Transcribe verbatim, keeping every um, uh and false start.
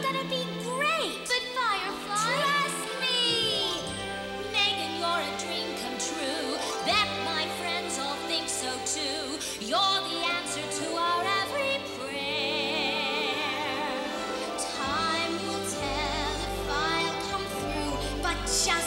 gonna be great. But Firefly, trust me. Megan, you're a dream come true. Bet my friends all think so too. You're the answer to our every prayer. Time will tell if I'll come through, but just